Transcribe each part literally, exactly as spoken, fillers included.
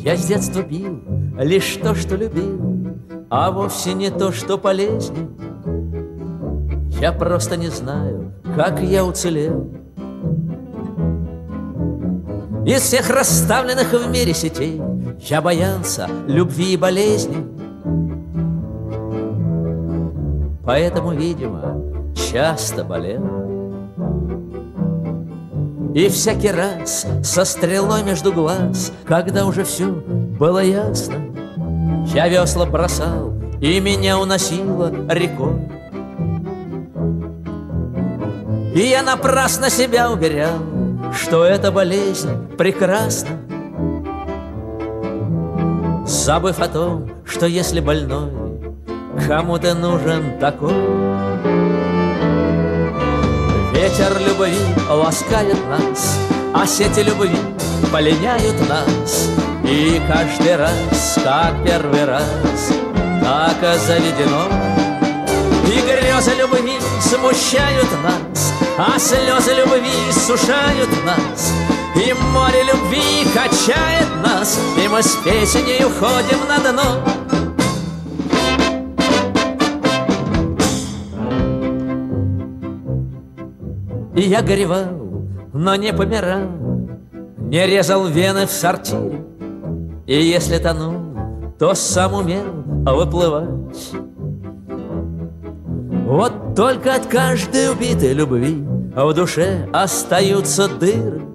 Я с детства пил лишь то, что любил, а вовсе не то, что полезней. Я просто не знаю, как я уцелел. Из всех расставленных в мире сетей я боялся любви и болезни. Поэтому, видимо, часто болел. И всякий раз со стрелой между глаз, когда уже все было ясно, я весла бросал, и меня уносило рекой. И я напрасно себя уверял, что эта болезнь прекрасна, забыв о том, что если больной кому-то нужен такой. Ветер любви ласкает нас, а сети любви пленяют нас. И каждый раз, как первый раз, так и заведено. И грезы любви смущают нас, а слезы любви сушают нас. И море любви качает нас, и мы с песней уходим на дно. И я горевал, но не помирал, не резал вены в сортире. И если тонул, то сам умел выплывать. Вот только от каждой убитой любви в душе остаются дыры.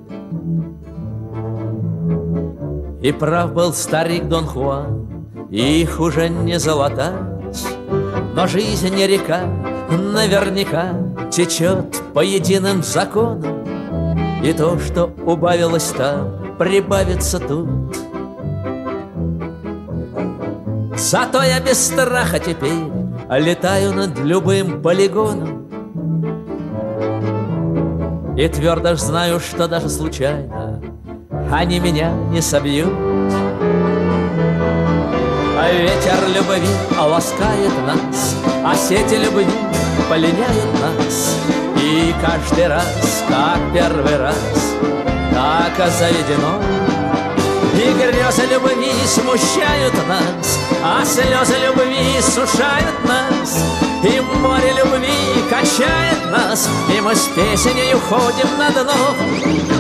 И прав был старик Дон Хуан, их уже не залатать. Но жизнь не река, наверняка течет по единым законам. И то, что убавилось там, прибавится тут. Зато я без страха теперь летаю над любым полигоном. И твердо ж знаю, что даже случайно они меня не собьют. А ветер любви ласкает нас, а сети любви пленяют нас. И каждый раз, как первый раз, так и заведено. И грезы любви смущают нас, а слезы любви сушают нас. И море любви качает нас, и мы с песней уходим на дно.